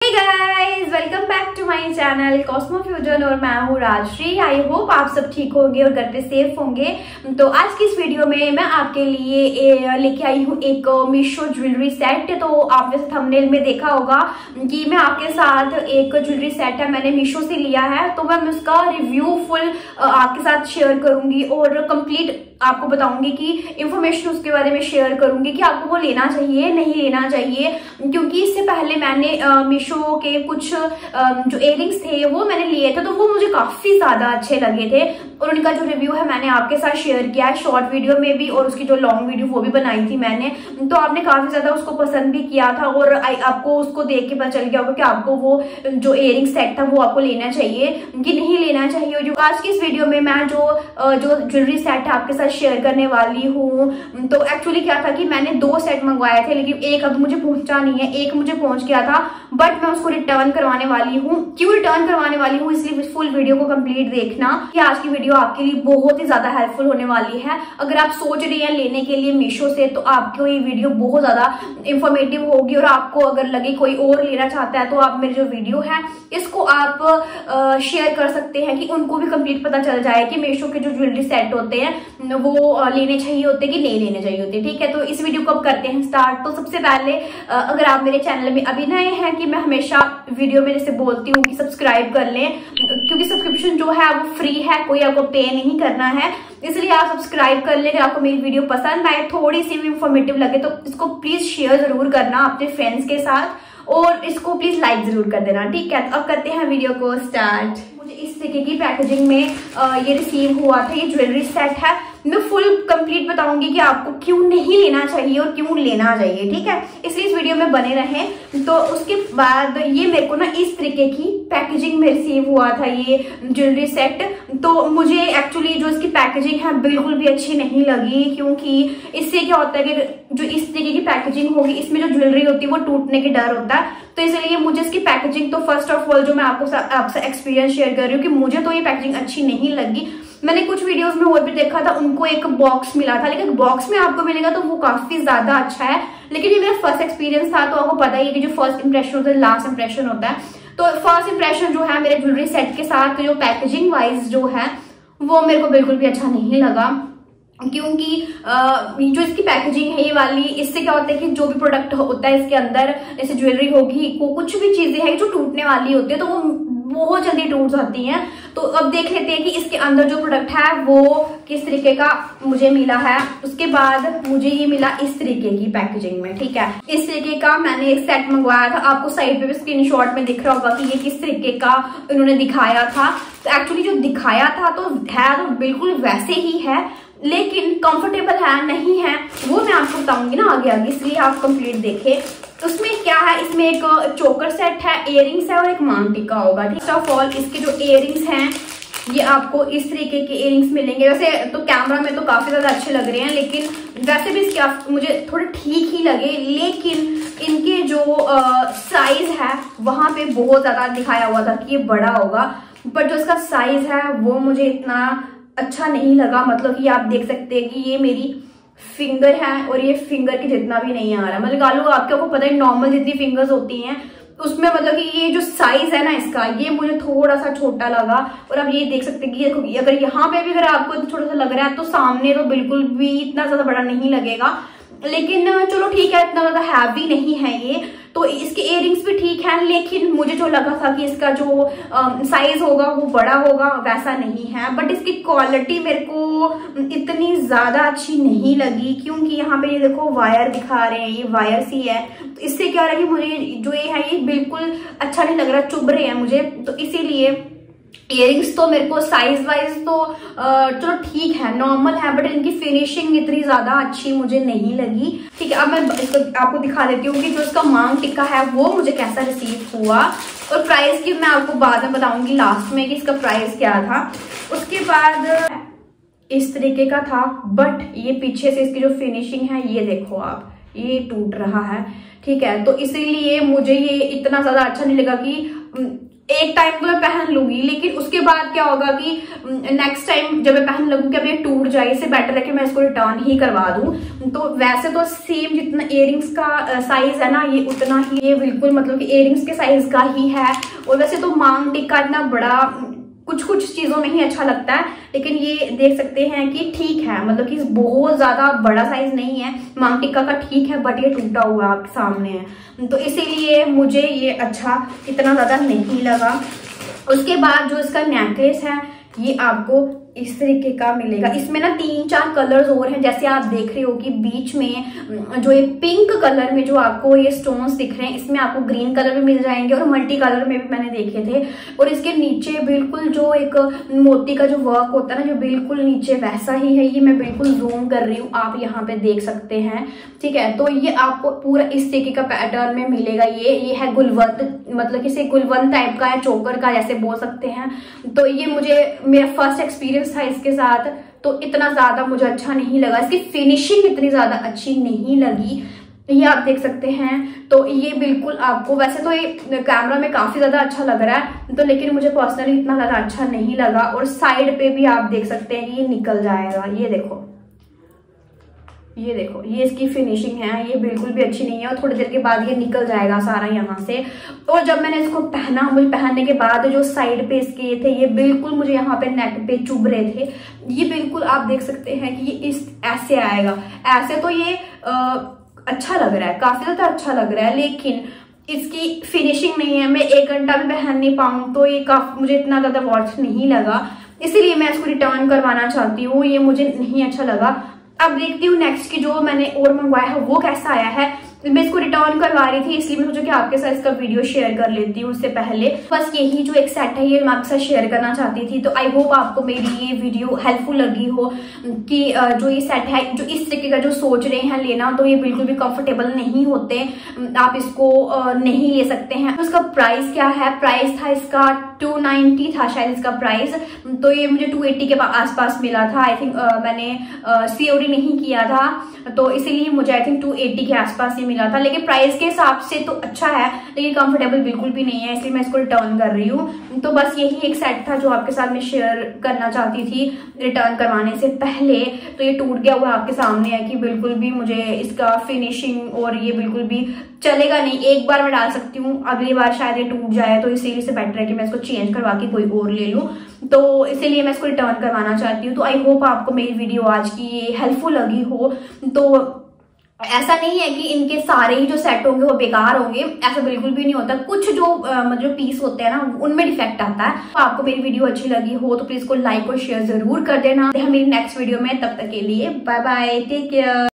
Hey guys, welcome back to my channel Cosmo Fusion और मैं हूँ राजश्री। आई होप आप सब ठीक होंगे और घर पे सेफ होंगे। तो आज की इस वीडियो में मैं आपके लिए लेके आई हूँ एक मीशो ज्वेलरी सेट। तो आप वैसे थंबनेल में देखा होगा कि मैं आपके साथ एक ज्वेलरी सेट है मैंने मीशो से लिया है, तो मैं उसका रिव्यू फुल आपके साथ शेयर करूंगी और कंप्लीट आपको बताऊंगी कि इंफॉर्मेशन उसके बारे में शेयर करूंगी कि आपको वो लेना चाहिए नहीं लेना चाहिए। क्योंकि इससे पहले मैंने मीशो के कुछ जो इयररिंग्स थे वो मैंने लिए थे, तो वो मुझे काफी ज्यादा अच्छे लगे थे और उनका जो रिव्यू है मैंने आपके साथ शेयर किया है शॉर्ट वीडियो में भी, और उसकी जो लॉन्ग वीडियो वो भी बनाई थी मैंने। तो आपने काफी ज्यादा उसको पसंद भी किया था और आपको उसको देख के पता चल गया होगा कि आपको वो जो इयररिंग सेट था वो आपको लेना चाहिए कि नहीं लेना चाहिए। जो आज की इस वीडियो में मैं जो ज्वेलरी सेट है आपके साथ शेयर करने वाली हूँ। तो एक्चुअली क्या था कि मैंने 2 सेट मंगवाए थे, लेकिन एक अब मुझे पहुंचा नहीं है, एक मुझे पहुंच गया था, बट मैं उसको रिटर्न करवाने वाली हूँ। क्यों रिटर्न करवाने वाली हूँ, इसलिए फुल वीडियो को कंप्लीट देखना कि आज की वीडियो आपके लिए बहुत ही ज्यादा हेल्पफुल होने वाली है। अगर आप सोच रही हैं लेने के लिए मीशो से, तो आपको ये वीडियो बहुत ज्यादा इंफॉर्मेटिव होगी और आपको अगर लगे कोई और लेना चाहता है तो आप मेरी जो वीडियो है इसको आप शेयर कर सकते हैं कि उनको भी कंप्लीट पता चल जाए कि मीशो के जो ज्वेलरी सेट होते हैं वो लेने चाहिए होते कि नहीं लेने चाहिए होते। ठीक है, तो इस वीडियो को अब करते हैं स्टार्ट। तो सबसे पहले अगर आप मेरे चैनल में अभी नए हैं, कि मैं हमेशा वीडियो में जैसे बोलती हूँ कि सब्सक्राइब कर लें, क्योंकि सब्सक्रिप्शन जो है वो फ्री है, कोई आपको पे नहीं करना है, इसलिए आप सब्सक्राइब कर लें। अगर आपको मेरी वीडियो पसंद आए, थोड़ी सी भी इंफॉर्मेटिव लगे, तो इसको प्लीज शेयर जरूर करना अपने फ्रेंड्स के साथ और इसको प्लीज लाइक जरूर कर देना। ठीक है, तो अब करते हैं वीडियो को स्टार्ट। मुझे इस तरीके की पैकेजिंग में ये रिसीव हुआ था, ये ज्वेलरी सेट है। मैं फुल कंप्लीट बताऊंगी कि आपको क्यों नहीं लेना चाहिए और क्यों लेना चाहिए। ठीक है, इसलिए इस वीडियो में बने रहें। तो उसके बाद ये मेरे को ना इस तरीके की पैकेजिंग में रिसीव हुआ था ये ज्वेलरी सेट। तो मुझे एक्चुअली जो इसकी पैकेजिंग है बिल्कुल भी अच्छी नहीं लगी, क्योंकि इससे क्या होता है कि जो इस तरीके की पैकेजिंग होगी इसमें जो ज्वेलरी होती है वो टूटने के डर होता है। तो इसलिए मुझे इसकी पैकेजिंग, तो फर्स्ट ऑफ ऑल जो मैं आपसे एक्सपीरियंस शेयर कर रही हूँ कि मुझे तो ये पैकेजिंग अच्छी नहीं लगी। मैंने कुछ वीडियोस में और भी देखा था, उनको एक बॉक्स मिला था, लेकिन बॉक्स में आपको मिलेगा तो वो काफी ज्यादा अच्छा है। लेकिन ये मेरा फर्स्ट एक्सपीरियंस था, तो आपको पता ही है कि जो फर्स्ट इंप्रेशन होता है लास्ट इंप्रेशन होता है। तो फर्स्ट इंप्रेशन जो है मेरे ज्वेलरी सेट के साथ जो पैकेजिंग वाइज जो है वो मेरे को बिल्कुल भी अच्छा नहीं लगा। क्योंकि जो इसकी पैकेजिंग है ये वाली, इससे क्या होता है कि जो भी प्रोडक्ट होता है इसके अंदर, जैसे ज्वेलरी होगी, कुछ भी चीजें हैं जो टूटने वाली होती है तो वो बहुत जल्दी टूट जाती हैं। तो अब देख लेते हैं कि इसके अंदर जो प्रोडक्ट है वो किस तरीके का मुझे मिला है। उसके बाद मुझे ये मिला इस तरीके की पैकेजिंग में। ठीक है, इस तरीके का मैंने एक सेट मंगवाया था, आपको साइड पे भी स्क्रीनशॉट में दिख रहा होगा कि ये किस तरीके का इन्होंने दिखाया था। तो एक्चुअली जो दिखाया था तो है तो बिल्कुल वैसे ही है, लेकिन कंफर्टेबल है नहीं है वो मैं आपको बताऊंगी ना आगे आगे, इसलिए आप कंप्लीट देखें। उसमें क्या है, इसमें एक चोकर सेट है, इयररिंग्स है और एक मांग टिक्का होगा। फर्स्ट ऑफ ऑल इसके जो इयररिंग्स हैं ये आपको इस तरीके के इयररिंग्स मिलेंगे। वैसे तो कैमरा में तो काफी ज्यादा अच्छे लग रहे हैं, लेकिन वैसे भी इसके मुझे थोड़े ठीक ही लगे, लेकिन इनके जो साइज है वहां पे बहुत ज्यादा दिखाया हुआ था कि ये बड़ा होगा, बट जो इसका साइज है वो मुझे इतना अच्छा नहीं लगा। मतलब कि आप देख सकते हैं कि ये मेरी फिंगर है और ये फिंगर के जितना भी नहीं आ रहा। मतलब गालू आपको पता है नॉर्मल जितनी फिंगर्स होती हैं उसमें, मतलब कि ये जो साइज है ना इसका, ये मुझे थोड़ा सा छोटा लगा। और अब ये देख सकते हैं कि अगर यहाँ पे भी अगर आपको छोटा सा लग रहा है तो सामने तो बिल्कुल भी इतना ज्यादा बड़ा नहीं लगेगा। लेकिन चलो ठीक है, इतना ज्यादा हैवी नहीं है ये। तो इसके इयररिंग्स भी ठीक है, लेकिन मुझे जो लगा था कि इसका जो साइज होगा वो बड़ा होगा वैसा नहीं है। बट इसकी क्वालिटी मेरे को इतनी ज्यादा अच्छी नहीं लगी, क्योंकि यहाँ पे ये देखो वायर दिखा रहे हैं, ये वायर सी है। तो इससे क्या रहा कि मुझे जो ये है ये बिल्कुल अच्छा नहीं लग रहा, चुभ रहे हैं मुझे। तो इसीलिए इयररिंग्स तो मेरे को साइज वाइज तो चलो ठीक है, नॉर्मल है, बट इनकी फिनिशिंग इतनी ज्यादा अच्छी मुझे नहीं लगी। ठीक है, अब मैं इसको आपको दिखा देती हूँ कि जो इसका मांग टिक्का है वो मुझे कैसा रिसीव हुआ, और प्राइस की मैं आपको बाद में बताऊंगी लास्ट में कि इसका प्राइस क्या था। उसके बाद इस तरीके का था, बट ये पीछे से इसकी जो फिनिशिंग है ये देखो आप, ये टूट रहा है। ठीक है, तो इसीलिए मुझे ये इतना ज्यादा अच्छा नहीं लगा कि एक टाइम तो मैं पहन लूंगी, लेकिन उसके बाद क्या होगा कि नेक्स्ट टाइम जब मैं पहन लगूंगी अब ये टूट जाए, इससे बेटर है कि मैं इसको रिटर्न ही करवा दूं। तो वैसे तो सेम जितना इयररिंग्स का साइज है ना, ये उतना ही, ये बिल्कुल मतलब कि इयररिंग्स के साइज का ही है। और वैसे तो मांग टिक्का इतना बड़ा कुछ कुछ चीजों में ही अच्छा लगता है, लेकिन ये देख सकते हैं कि ठीक है, मतलब कि बहुत ज्यादा बड़ा साइज नहीं है मांग टिक्का का, ठीक है, बट ये टूटा हुआ आपके सामने है, तो इसीलिए मुझे ये अच्छा इतना ज्यादा नहीं लगा। उसके बाद जो इसका नेकलेस है ये आपको इस तरीके का मिलेगा। इसमें ना 3-4 कलर्स और हैं, जैसे आप देख रहे हो कि बीच में जो ये पिंक कलर में जो आपको ये स्टोन्स दिख रहे हैं, इसमें आपको ग्रीन कलर में मिल जाएंगे और मल्टी कलर में भी मैंने देखे थे। और इसके नीचे बिल्कुल जो एक मोती का जो वर्क होता है ना, जो बिल्कुल नीचे वैसा ही है। ये मैं बिल्कुल जूम कर रही हूँ, आप यहाँ पे देख सकते हैं, ठीक है। तो ये आपको पूरा इस तरीके का पैटर्न में मिलेगा। ये है गुलवंत, मतलब किसी गुलवंत टाइप का है, चोकर का जैसे बोल सकते हैं। तो ये मुझे मेरा फर्स्ट एक्सपीरियंस था इसके साथ, तो इतना ज्यादा मुझे अच्छा नहीं लगा, इसकी फिनिशिंग इतनी ज्यादा अच्छी नहीं लगी, ये आप देख सकते हैं। तो ये बिल्कुल आपको, वैसे तो ये कैमरा में काफी ज्यादा अच्छा लग रहा है, तो लेकिन मुझे पर्सनली इतना ज्यादा अच्छा नहीं लगा। और साइड पे भी आप देख सकते हैं कि ये निकल जाएगा, ये देखो, ये देखो, ये इसकी फिनिशिंग है, ये बिल्कुल भी अच्छी नहीं है। और थोड़ी देर के बाद ये निकल जाएगा सारा यहाँ से। और जब मैंने इसको पहना, मुझे पहनने के बाद जो साइड पे इसके थे, ये बिल्कुल मुझे यहाँ पे नेक पे चुभ रहे थे। ये बिल्कुल आप देख सकते हैं कि ये इस ऐसे आएगा। ऐसे तो ये अच्छा लग रहा है, काफी ज्यादा अच्छा लग रहा है, लेकिन इसकी फिनिशिंग नहीं है। मैं 1 घंटा भी पहन नहीं पाऊँ तो ये काफी मुझे इतना ज्यादा वर्थ नहीं लगा, इसीलिए मैं इसको रिटर्न करवाना चाहती हूँ। ये मुझे नहीं अच्छा लगा। अब देखती हूँ नेक्स्ट की जो मैंने और मंगवाया है वो कैसा आया है। मैं इसको रिटर्न करवा रही थी, इसलिए मैं सोचा कि आपके साथ इसका वीडियो शेयर कर लेती हूँ। उससे पहले बस यही जो एक सेट है ये मैं आपके साथ शेयर करना चाहती थी। तो आई होप आपको मेरी ये वीडियो हेल्पफुल लगी हो कि जो ये सेट है, जो इस तरीके का जो सोच रहे हैं लेना, तो ये बिल्कुल भी कंफर्टेबल नहीं होते, आप इसको नहीं ले सकते हैं। तो इसका प्राइस क्या है? प्राइस था इसका 290 था शायद इसका प्राइस, तो ये मुझे 280 के आसपास मिला था। आई थिंक मैंने COD नहीं किया था, तो इसीलिए मुझे आई थिंक 280 के आसपास ये मिला था। लेकिन प्राइस के हिसाब से तो अच्छा है, लेकिन कंफर्टेबल बिल्कुल भी नहीं है, इसलिए मैं इसको रिटर्न कर रही हूँ। तो बस यही एक सेट था जो आपके साथ मैं शेयर करना चाहती थी रिटर्न करवाने से पहले। तो ये टूट गया हुआ आपके सामने है कि बिल्कुल भी मुझे इसका फिनिशिंग और ये बिल्कुल भी चलेगा नहीं। एक बार मैं डाल सकती हूँ, अगली बार शायद ये टूट जाए, तो इसीलिए से बेटर है कि मैं इसको चेंज करवा के कोई और ले लूँ। तो इसीलिए मैं इसको रिटर्न करवाना चाहती हूँ। तो आई होप आपको मेरी वीडियो आज की ये हेल्पफुल लगी हो। तो ऐसा नहीं है कि इनके सारे ही जो सेट होंगे वो बेकार होंगे, ऐसा बिल्कुल भी नहीं होता। कुछ जो मतलब पीस होते हैं ना उनमें डिफेक्ट आता है। तो आपको मेरी वीडियो अच्छी लगी हो तो प्लीज को लाइक और शेयर जरूर कर देना। मेरी नेक्स्ट वीडियो में, तब तक के लिए बाय बाय, टेक केयर।